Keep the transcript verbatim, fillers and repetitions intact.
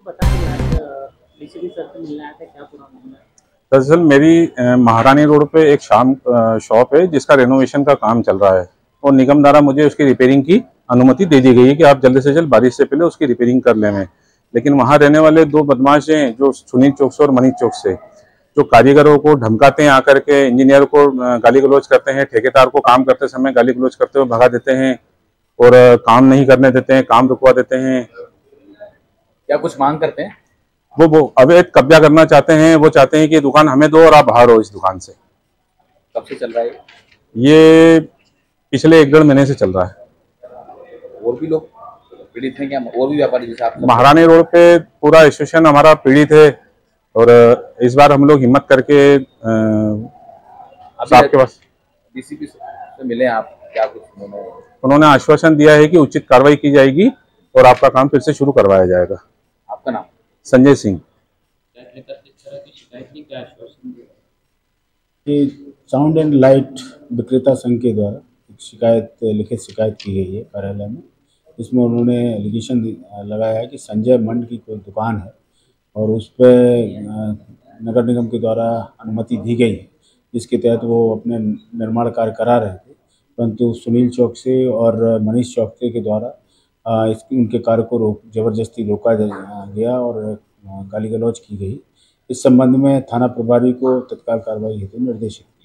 बताइए आज DCP sir से मिलने आए थे, क्या पूरा मामला है? दरअसल मेरी अ, महारानी रोड पे एक शाम अ, शॉप है जिसका रेनोवेशन का काम चल रहा है और निगम द्वारा मुझे उसकी रिपेयरिंग की अनुमति दे दी गई है कि आप जल्द से जल्द बारिश से पहले उसकी रिपेयरिंग कर लें। लेकिन वहाँ रहने वाले दो बदमाश हैं जो सुनील चौक से और मनीष चौक से, जो कारीगरों को धमकाते हैं, आकर के इंजीनियर को अ, गाली गलौज करते हैं, ठेकेदार को काम करते समय गाली गलौज करते हुए भगा देते हैं और अ, काम नहीं करने देते हैं, काम रुकवा देते हैं। क्या कुछ मांग करते हैं? वो वो अवैध कब्जा करना चाहते हैं। वो चाहते हैं कि दुकान हमें दो और आप बाहर हो इस दुकान से। कब से चल रहा है? ये पिछले एक डेढ़ महीने से चल रहा है। और भी लोग पीड़ित हैं क्या? और भी व्यापारी जैसे आप? महारानी रोड पे पूरा एसोसिएशन हमारा पीड़ित है और इस बार हम लोग हिम्मत करके साहब के पास डीसीपी से मिले आप, क्या कुछ उन्होंने उन्होंने आश्वासन दिया है कि उचित कार्रवाई की जाएगी और आपका काम फिर से शुरू करवाया जाएगा। आपका नाम? Sanjay Singh. Sound and light विक्रेता संघ के द्वारा एक शिकायत, लिखित शिकायत की गई है कार्यालय में। इसमें उन्होंने एलिगेशन लगाया है कि संजय मंड की कोई दुकान है और उस पर नगर निगम के द्वारा अनुमति दी गई है, जिसके तहत वो अपने निर्माण कार्य करा रहे थे, परंतु सुनील चौक से और मनीष चौक से के द्वारा इस उनके कार्य को रोक जबरदस्ती रोका गया और गाली गलौज की गई। इस संबंध में थाना प्रभारी को तत्काल कार्रवाई हेतु निर्देशित